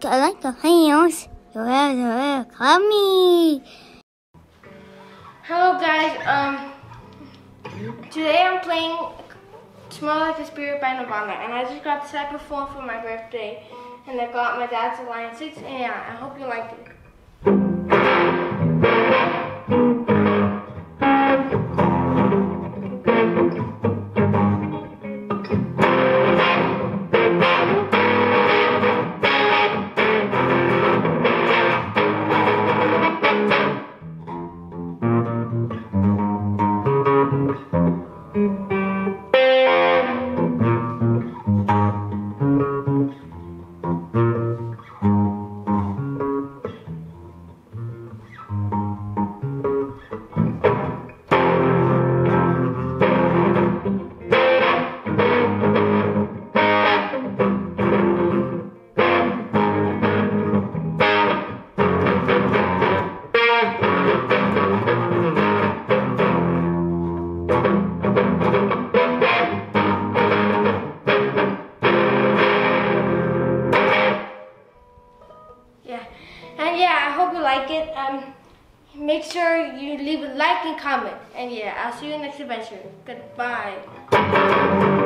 like the videos, you have to call me. Hello guys, today I'm playing Smell Like a Spirit by Nirvana, and I just got the saxophone for my birthday, and I got my dad's Alliance 6, and yeah, I hope you like it. And yeah, I hope you like it. Make sure you leave a like and comment. And yeah, I'll see you in the next adventure. Goodbye.